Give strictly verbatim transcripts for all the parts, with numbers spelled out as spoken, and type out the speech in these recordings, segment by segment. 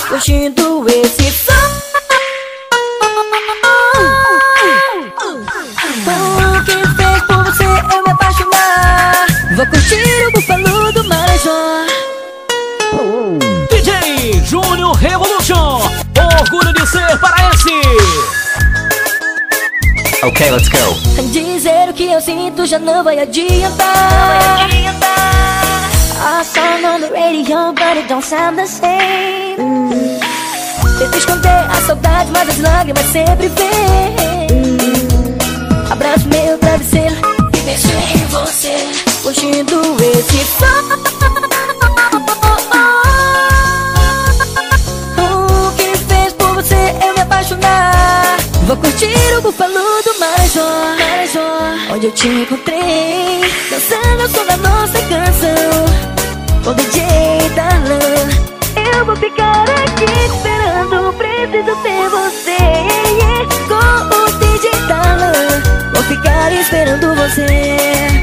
curtindo esse som. O que fez por você eu me apaixonar? Vou curtir o Búfalo do Marajó. D J Júnior Revolution, orgulho de ser paraense. Ok, let's go. Dizer o que eu sinto já não vai adiantar. Não vai adiantar. I saw on the radio, but it don't sound the same. mm. Tento esconder a saudade, mas as lágrimas sempre vêm. mm. Abraço meu travesseiro e penso em você, curtindo esse som. O que fez por você eu me apaixonar? Vou curtir o Búfalo do Marajó, Marajó, onde eu te encontrei, dançando o som da nossa canção. Com D J Darlan, eu vou ficar aqui esperando, preciso ter você. Com o D J Darlan, vou ficar esperando você.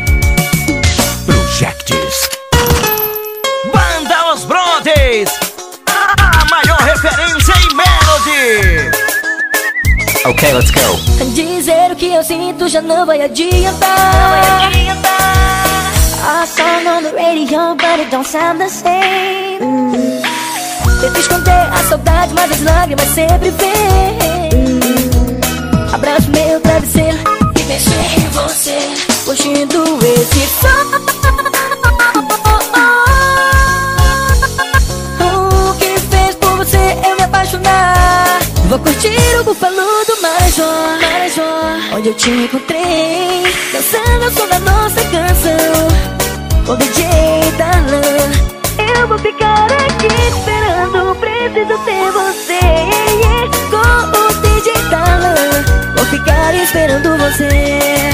Projects Banda Os Brothers, a maior referência em melody. Ok, let's go. Dizer o que eu sinto já não vai adiantar. Não vai adiantar. I saw on the radio, but it don't sound the same. mm. Tento esconder a saudade, mas as lágrimas sempre vêm. mm. Abraço meu travesseiro e penso em você, curtindo esse som. O que fez por você eu me apaixonar? Vou curtir o Búfalo do Marajó, Marajó, onde eu te encontrei, dançando o som da nossa canção. Com D J Darlan, eu vou ficar aqui esperando, preciso ter você. Com o D J Darlan, vou ficar esperando você.